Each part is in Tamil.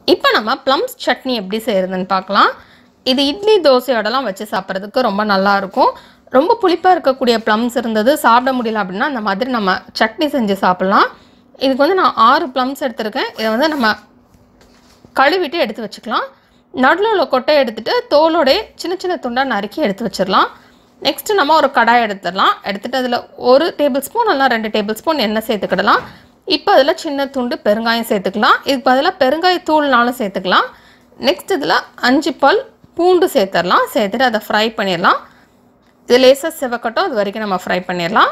இப்போ நம்ம ப்ளம்ஸ் சட்னி எப்படி செய்கிறதுன்னு பார்க்கலாம். இது இட்லி தோசையோடலாம் வச்சு சாப்பிட்றதுக்கு ரொம்ப நல்லாயிருக்கும். ரொம்ப புளிப்பாக இருக்கக்கூடிய ப்ளம்ஸ் இருந்தது சாப்பிட முடியல அப்படின்னா அந்த மாதிரி நம்ம சட்னி செஞ்சு சாப்பிட்லாம். இதுக்கு வந்து நான் 6 ப்ளம்ஸ் எடுத்திருக்கேன். இதை வந்து நம்ம கழுவிட்டு எடுத்து வச்சுக்கலாம். நடுவில் உள்ள கொட்டையை எடுத்துகிட்டு தோலோடைய சின்ன சின்ன துண்டாக நறுக்கி எடுத்து வச்சிடலாம். நெக்ஸ்ட்டு நம்ம ஒரு கடாய் எடுத்துடலாம். எடுத்துகிட்டு அதில் 1 டேபிள் ஸ்பூன் இல்லை 2 டேபிள் ஸ்பூன் எண்ணெய் சேர்த்துக்கிடலாம். இப்போ அதில் சின்ன துண்டு பெருங்காயம் சேர்த்துக்கலாம். இதுக்கு பதிலாக பெருங்காயத்தூள்னாலும் சேர்த்துக்கலாம். நெக்ஸ்ட் இதில் 5 பல் பூண்டு சேர்த்துடலாம். சேர்த்துட்டு அதை ஃப்ரை பண்ணிடலாம். இது லேசாக சிவக்கட்டும், அது வரைக்கும் நம்ம ஃப்ரை பண்ணிடலாம்.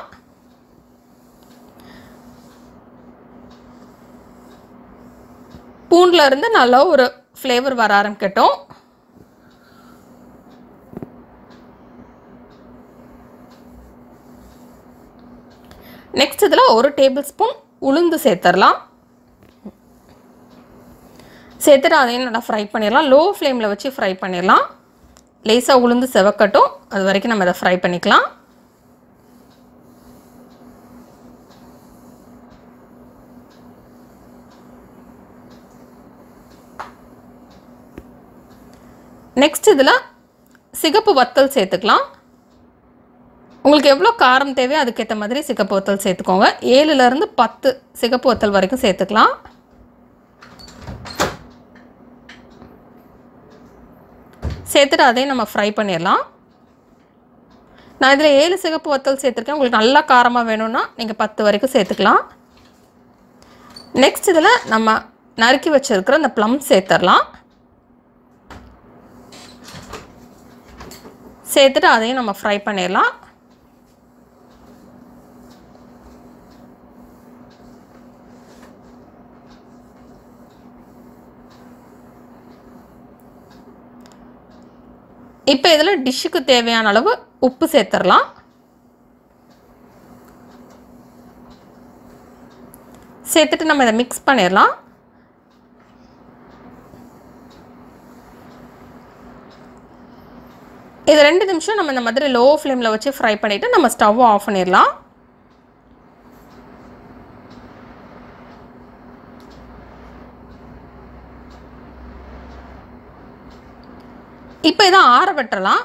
பூண்டில் இருந்து நல்லா ஒரு ஃப்ளேவர் வர ஆரம்பிக்கட்டும். நெக்ஸ்ட் இதில் 1 டேபிள் ஸ்பூன் உளுந்து சேர்த்துடலாம். சேர்த்துட்டு அதையும் நல்லா ஃப்ரை பண்ணிடலாம். லோ ஃப்ளேமில் வச்சு ஃப்ரை பண்ணிடலாம். லேசாக உளுந்து செவக்கட்டும், அது வரைக்கும் நம்ம இதை ஃப்ரை பண்ணிக்கலாம். நெக்ஸ்ட் இதில் சிகப்பு வத்தல் சேர்த்துக்கலாம். உங்களுக்கு எவ்வளோ காரம் தேவையோ அதுக்கேற்ற மாதிரி சிகப்பு வத்தல் சேர்த்துக்கோங்க. 7லேருந்து 10 சிகப்பு வத்தல் வரைக்கும் சேர்த்துக்கலாம். சேர்த்துட்டு அதையும் நம்ம ஃப்ரை பண்ணிடலாம். நான் இதில் 7 சிகப்பு வத்தல் சேர்த்துருக்கேன். உங்களுக்கு நல்லா காரமாக வேணும்னா நீங்கள் 10 வரைக்கும் சேர்த்துக்கலாம். நெக்ஸ்ட் இதில் நம்ம நறுக்கி வச்சுருக்கிற அந்த ப்ளம் சேர்த்துடலாம். சேர்த்துட்டு அதையும் நம்ம ஃப்ரை பண்ணிடலாம். இப்போ இதில் டிஷ்ஷுக்கு தேவையான அளவு உப்பு சேர்த்துடலாம். சேர்த்துட்டு நம்ம இதை மிக்ஸ் பண்ணிடலாம். இது 2 நிமிஷம் நம்ம இந்த மாதிரி லோ ஃப்ளேமில் வச்சு ஃப்ரை பண்ணிவிட்டு நம்ம ஸ்டவ்வை ஆஃப் பண்ணிடலாம். இப்போ இதை ஆற விட்டுறலாம்.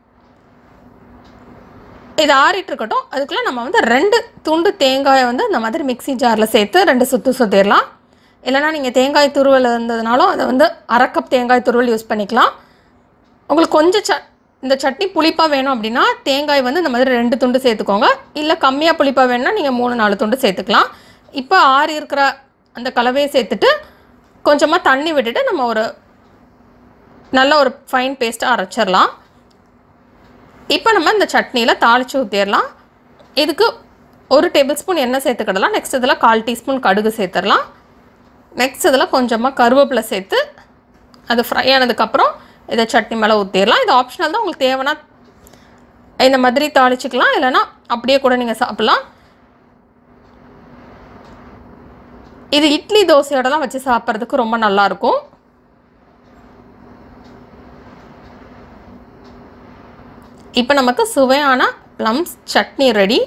இது ஆறிட்டு இருக்கட்டும். அதுக்குள்ளே நம்ம வந்து 2 துண்டு தேங்காயை வந்து இந்த மாதிரி மிக்ஸி ஜாரில் சேர்த்து 2 சுற்று சுற்றிடலாம். இல்லைனா நீங்கள் தேங்காய் துருவல் இருந்ததுனாலும் அதை வந்து 1/2 கப் தேங்காய் துருவல் யூஸ் பண்ணிக்கலாம். உங்களுக்கு கொஞ்சம் இந்த சட்னி புளிப்பாக வேணும் அப்படின்னா தேங்காய் வந்து இந்த மாதிரி 2 துண்டு சேர்த்துக்கோங்க. இல்லை கம்மியாக புளிப்பாக வேணும்னா நீங்கள் 3-4 துண்டு சேர்த்துக்கலாம். இப்போ ஆறி இருக்கிற அந்த கலவையை சேர்த்துட்டு கொஞ்சமாக தண்ணி விட்டுட்டு நம்ம ஒரு நல்ல ஒரு ஃபைன் பேஸ்ட்டாக அரைச்சிடலாம். இப்போ நம்ம இந்த சட்னியில் தாளித்து ஊற்றிடலாம். இதுக்கு 1 டேபிள் ஸ்பூன் எண்ணெய் சேர்த்துக்கிடலாம். நெக்ஸ்ட் இதில் 1/4 டீஸ்பூன் கடுகு சேர்த்துடலாம். நெக்ஸ்ட் இதில் கொஞ்சமாக கருவேப்பிலை சேர்த்து அது ஃப்ரை ஆனதுக்கப்புறம் இதை சட்னி மேலே ஊற்றிடலாம். இது ஆப்ஷனல் தான். உங்களுக்கு தேவைன்னா இந்த மாதிரி தாளிச்சிக்கலாம், இல்லைனா அப்படியே கூட நீங்கள் சாப்பிட்லாம். இது இட்லி தோசையோடலாம் வச்சு சாப்பிட்றதுக்கு ரொம்ப நல்லாயிருக்கும். இப்போ நமக்கு சுவையான ப்ளம்ஸ் சட்னி ரெடி.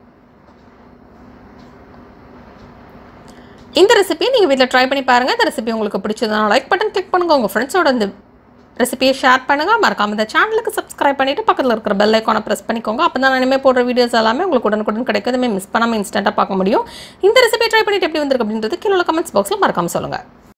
இந்த ரெசிபியை நீங்கள் வீட்டில் ட்ரை பண்ணி பாருங்கள். இந்த ரெசிபி உங்களுக்கு பிடிச்சதுனா லைக் பட்டன் கிளிக் பண்ணுங்கள். உங்கள் ஃப்ரெண்ட்ஸோட இந்த ரெசிபியை ஷேர் பண்ணுங்கள். மறக்காமல் இந்த சேனலுக்கு சப்ஸ்கிரைப் பண்ணிவிட்டு பக்கத்தில் இருக்கிற பெல் ஐக்கானை ப்ரெஸ் பண்ணிக்கோங்க. அப்போ தான் நான் இனிமேல் போடுற வீடியோஸ் எல்லாமே உங்களுக்கு உடனுக்குடன் கிடைக்கிறதுமே மிஸ் பண்ணாமல் இன்ஸ்டண்ட்டாக பார்க்க முடியும். இந்த ரெசிபியை ட்ரை பண்ணிவிட்டு எப்படி வந்திருக்கு அப்படின்றது கீழே உள்ள கமெண்ட்ஸ் பாக்ஸில் மறக்காமல் சொல்லுங்கள்.